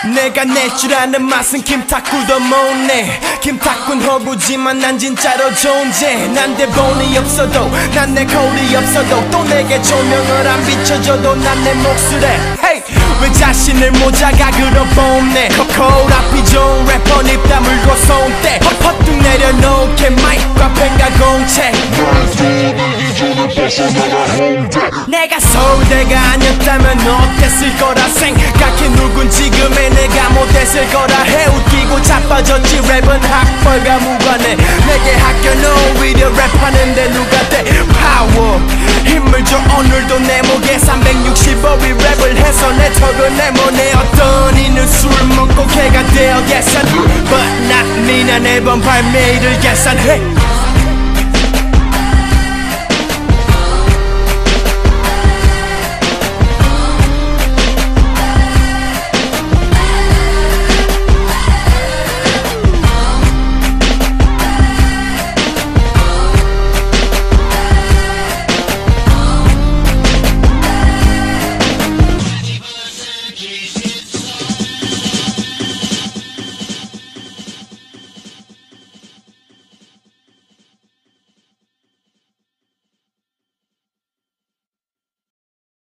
내가 낼 줄 아는 맛은 김탁구도 못내. 김탁구는 허구지만 난 진짜로 존재. 난 대본이 없어도 난 내 거울이 없어도 또 내게 조명을 안 비춰줘도 난 내 몫을해. Hey! 왜 자신을 모자각으로 뽐내. 거울 앞이 좋은 래퍼 입 다물고 손대 헛헛 내려놓게 마이크와 펜과 공채. 내가 서울대가 아니었다면 어땠을 거라 생각해. 누군 지금의 내가 못했을 거라 해. 웃기고 자빠졌지 랩은 학벌과 무관해. 내게 학교는 오히려 랩하는데 누가 돼. 파워 힘을 줘. 오늘도 내 목에 365일 랩을 해서 내 턱을 내모네. 어떤 이는 술 먹고 개가 되어겠어. But not me. 난 앨범 발매일을 계산해.